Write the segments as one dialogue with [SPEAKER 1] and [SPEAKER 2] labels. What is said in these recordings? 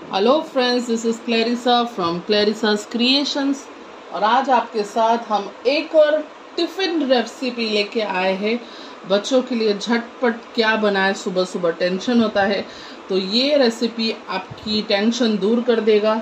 [SPEAKER 1] Hello friends, this is Clarissa from Clarissa's creations. और आज आपके साथ हम एक और टिफ़िन रेसिपी लेके आए हैं बच्चों के लिए। झटपट क्या बनाए, सुबह सुबह टेंशन होता है, तो ये रेसिपी आपकी टेंशन दूर कर देगा।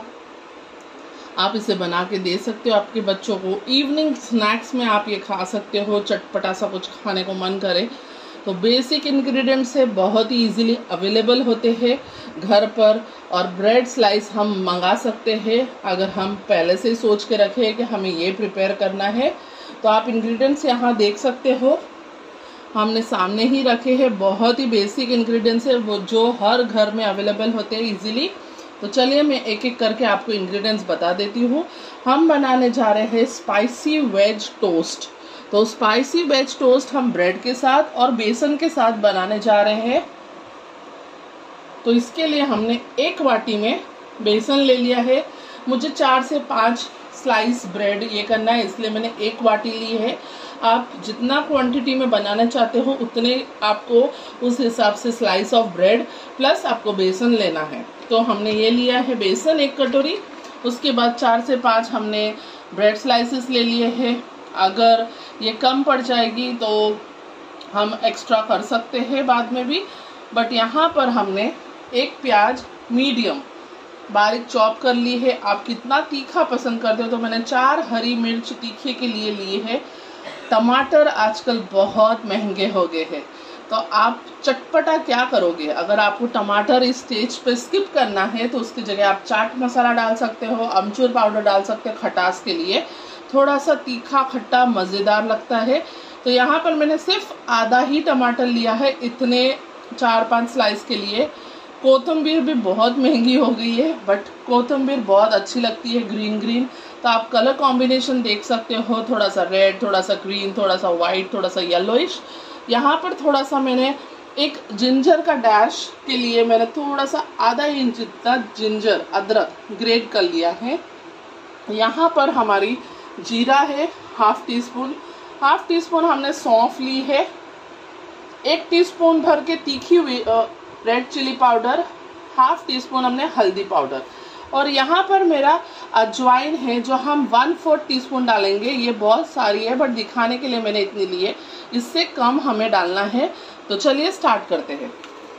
[SPEAKER 1] आप इसे बना के दे सकते हो आपके बच्चों को। इवनिंग स्नैक्स में आप ये खा सकते हो, चटपटा सा कुछ खाने को मन करे तो। बेसिक इंग्रेडिएंट्स से बहुत ही इजीली अवेलेबल होते हैं घर पर। और ब्रेड स्लाइस हम मंगा सकते हैं अगर हम पहले से ही सोच के रखें कि हमें ये प्रिपेयर करना है। तो आप इंग्रेडिएंट्स यहाँ देख सकते हो, हमने सामने ही रखे हैं। बहुत ही बेसिक इंग्रेडिएंट्स है वो, जो हर घर में अवेलेबल होते हैं इजीली। तो चलिए मैं एक एक करके आपको इंग्रेडिएंट्स बता देती हूँ। हम बनाने जा रहे हैं स्पाइसी वेज टोस्ट। तो स्पाइसी वेज टोस्ट हम ब्रेड के साथ और बेसन के साथ बनाने जा रहे हैं। तो इसके लिए हमने एक वाटी में बेसन ले लिया है। मुझे 4 से 5 स्लाइस ब्रेड ये करना है, इसलिए मैंने एक वाटी ली है। आप जितना क्वांटिटी में बनाना चाहते हो उतने आपको उस हिसाब से स्लाइस ऑफ ब्रेड प्लस आपको बेसन लेना है। तो हमने ये लिया है बेसन 1 कटोरी। उसके बाद 4 से 5 हमने ब्रेड स्लाइसेस ले लिए हैं। अगर ये कम पड़ जाएगी तो हम एक्स्ट्रा कर सकते हैं बाद में भी। बट यहाँ पर हमने एक प्याज मीडियम बारीक चॉप कर ली है। आप कितना तीखा पसंद करते हो, तो मैंने 4 हरी मिर्च तीखे के लिए लिए है। टमाटर आजकल बहुत महंगे हो गए हैं, तो आप चटपटा क्या करोगे? अगर आपको टमाटर इस स्टेज पे स्किप करना है तो उसकी जगह आप चाट मसाला डाल सकते हो, अमचूर पाउडर डाल सकते हो खटास के लिए। थोड़ा सा तीखा खट्टा मज़ेदार लगता है। तो यहाँ पर मैंने सिर्फ आधा ही टमाटर लिया है इतने 4-5 स्लाइस के लिए। कोथिंबीर भी बहुत महंगी हो गई है, बट कोथिंबीर बहुत अच्छी लगती है ग्रीन ग्रीन। तो आप कलर कॉम्बिनेशन देख सकते हो, थोड़ा सा रेड, थोड़ा सा ग्रीन, थोड़ा सा वाइट, थोड़ा सा येलोइश। यहाँ पर थोड़ा सा मैंने एक जिंजर का डैश के लिए मैंने थोड़ा सा आधा इंच जितना जिंजर अदरक ग्रेट कर लिया है। यहाँ पर हमारी जीरा है हाफ टी स्पून हमने सौंफ ली है। 1 टीस्पून भर के तीखी हुई red chilli powder, half teaspoon हमने हल्दी पाउडर। और यहाँ पर मेरा अजवाइन है जो हम 1/4 टीस्पून डालेंगे। ये बहुत सारी है बट दिखाने के लिए मैंने इतनी ली है, इससे कम हमें डालना है। तो चलिए स्टार्ट करते हैं।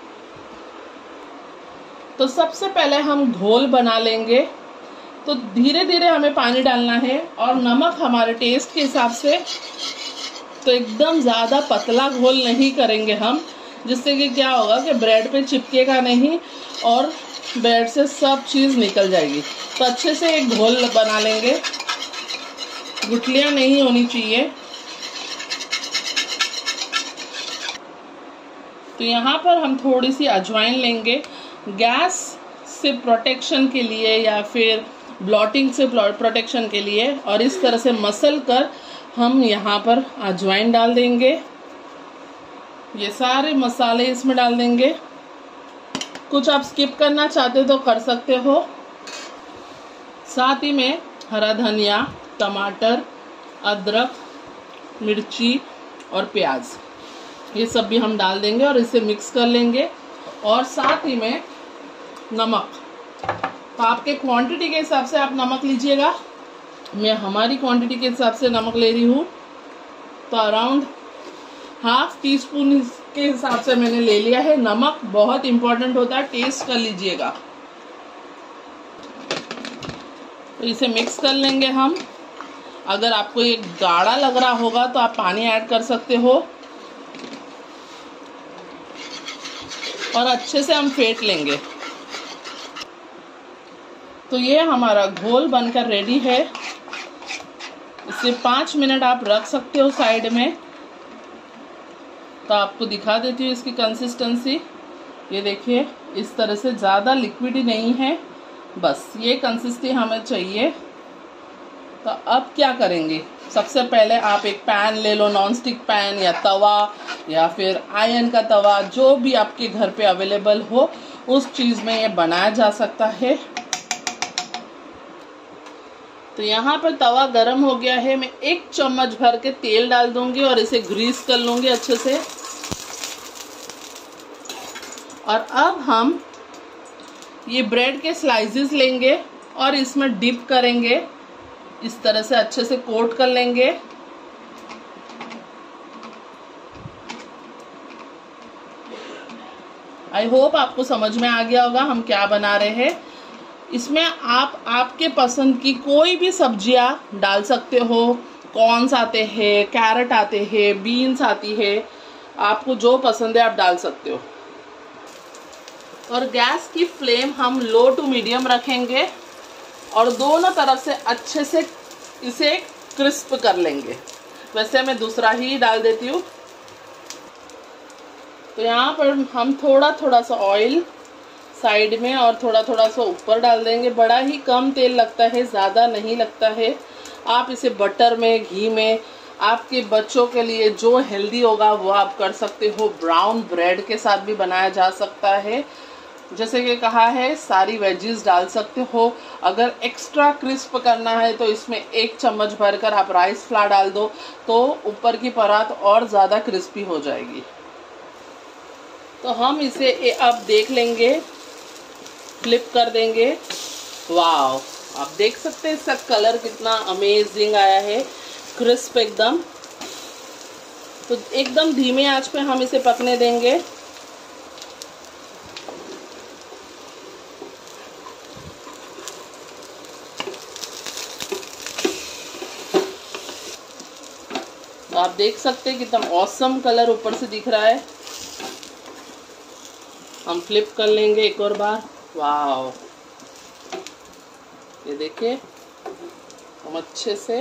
[SPEAKER 1] तो सबसे पहले हम घोल बना लेंगे। तो धीरे धीरे हमें पानी डालना है और नमक हमारे टेस्ट के हिसाब से। तो एकदम ज़्यादा पतला घोल नहीं करेंगे हम, जिससे कि क्या होगा कि ब्रेड पे चिपकेगा नहीं और ब्रेड से सब चीज़ निकल जाएगी। तो अच्छे से एक घोल बना लेंगे, गुठलियाँ नहीं होनी चाहिए। तो यहाँ पर हम थोड़ी सी अजवाइन लेंगे गैस से प्रोटेक्शन के लिए या फिर ब्लॉटिंग से प्रोटेक्शन के लिए। और इस तरह से मसल कर हम यहाँ पर अजवाइन डाल देंगे। ये सारे मसाले इसमें डाल देंगे। कुछ आप स्किप करना चाहते तो कर सकते हो। साथ ही में हरा धनिया, टमाटर, अदरक, मिर्ची और प्याज, ये सब भी हम डाल देंगे और इसे मिक्स कर लेंगे। और साथ ही में नमक, तो आपके क्वांटिटी के हिसाब से आप नमक लीजिएगा। मैं हमारी क्वांटिटी के हिसाब से नमक ले रही हूँ, तो अराउंड हाफ टी स्पून के हिसाब से मैंने ले लिया है। नमक बहुत इंपॉर्टेंट होता है, टेस्ट कर लीजिएगा। तो इसे मिक्स कर लेंगे हम। अगर आपको ये गाढ़ा लग रहा होगा तो आप पानी ऐड कर सकते हो। और अच्छे से हम फेंट लेंगे। तो ये हमारा घोल बनकर रेडी है। इसे 5 मिनट आप रख सकते हो साइड में। तो आपको दिखा देती हूँ इसकी कंसिस्टेंसी। ये देखिए, इस तरह से ज़्यादा लिक्विडी नहीं है, बस ये कंसिस्टेंसी हमें चाहिए। तो अब क्या करेंगे? सबसे पहले आप एक पैन ले लो, नॉन स्टिक पैन या तवा या फिर आयरन का तवा, जो भी आपके घर पे अवेलेबल हो उस चीज़ में ये बनाया जा सकता है। तो यहाँ पर तवा गरम हो गया है। मैं 1 चम्मच भर के तेल डाल दूंगी और इसे ग्रीस कर लूंगी अच्छे से। और अब हम ये ब्रेड के स्लाइसेस लेंगे और इसमें डिप करेंगे, इस तरह से अच्छे से कोट कर लेंगे। आई होप आपको समझ में आ गया होगा हम क्या बना रहे हैं। इसमें आप आपके पसंद की कोई भी सब्जियां डाल सकते हो। कॉर्न्स आते हैं, कैरेट आते हैं, बीन्स आती है, आपको जो पसंद है आप डाल सकते हो। और गैस की फ्लेम हम लो टू मीडियम रखेंगे और दोनों तरफ से अच्छे से इसे क्रिस्प कर लेंगे। वैसे मैं दूसरा ही डाल देती हूँ। तो यहाँ पर हम थोड़ा थोड़ा सा ऑयल साइड में और थोड़ा थोड़ा सा ऊपर डाल देंगे। बड़ा ही कम तेल लगता है, ज़्यादा नहीं लगता है। आप इसे बटर में, घी में, आपके बच्चों के लिए जो हेल्दी होगा वो आप कर सकते हो। ब्राउन ब्रेड के साथ भी बनाया जा सकता है। जैसे कि कहा है, सारी वेजीज डाल सकते हो। अगर एक्स्ट्रा क्रिस्प करना है तो इसमें 1 चम्मच भरकर आप राइस फ्लावर डाल दो, तो ऊपर की परत और ज़्यादा क्रिस्पी हो जाएगी। तो हम इसे अब देख लेंगे, फ्लिप कर देंगे। वाव, आप देख सकते हैं इसका कलर कितना अमेजिंग आया है, क्रिस्प एकदम। तो एकदम धीमे आंच पे हम इसे पकने देंगे। तो आप देख सकते हैं कितना ऑसम कलर ऊपर से दिख रहा है। हम फ्लिप कर लेंगे एक और बार। वाव, ये देखिए हम अच्छे से।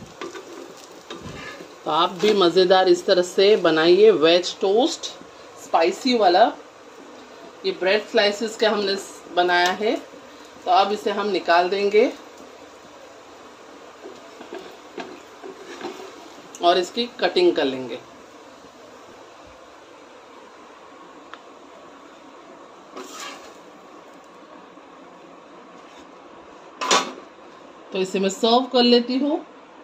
[SPEAKER 1] तो आप भी मज़ेदार इस तरह से बनाइए वेज टोस्ट, स्पाइसी वाला। ये ब्रेड स्लाइसेस का हमने बनाया है। तो अब इसे हम निकाल देंगे और इसकी कटिंग कर लेंगे। तो इसे मैं सर्व कर लेती हूँ।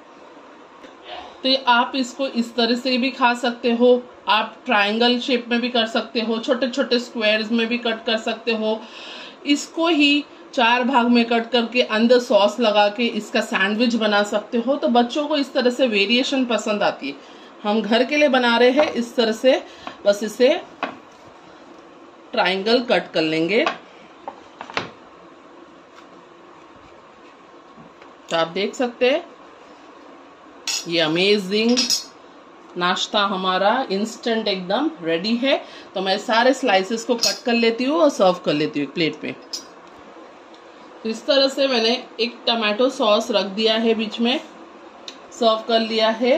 [SPEAKER 1] तो आप इसको इस तरह से भी खा सकते हो, आप ट्रायंगल शेप में भी कर सकते हो, छोटे छोटे स्क्वायर्स में भी कट कर सकते हो। इसको ही 4 भाग में कट करके अंदर सॉस लगा के इसका सैंडविच बना सकते हो। तो बच्चों को इस तरह से वेरिएशन पसंद आती है। हम घर के लिए बना रहे हैं इस तरह से, बस इसे ट्रायंगल कट कर लेंगे। तो आप देख सकते हैं ये अमेजिंग नाश्ता हमारा इंस्टेंट एकदम रेडी है। तो मैं सारे स्लाइसेस को कट कर लेती हूँ और सर्व कर लेती हूँ प्लेट पे। तो इस तरह से मैंने एक टमाटो सॉस रख दिया है, बीच में सर्व कर लिया है।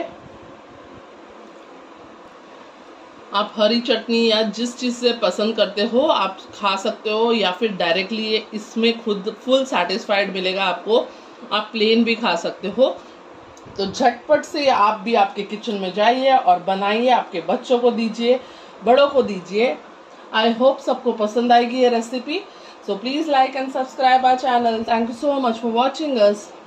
[SPEAKER 1] आप हरी चटनी या जिस चीज़ से पसंद करते हो आप खा सकते हो, या फिर डायरेक्टली इसमें खुद फुल सेटिस्फाइड मिलेगा आपको। आप प्लेन भी खा सकते हो। तो झटपट से आप भी आपके किचन में जाइए और बनाइए, आपके बच्चों को दीजिए, बड़ों को दीजिए। आई होप सबको पसंद आएगी ये recipe. So please like and subscribe our channel. Thank you so much for watching us.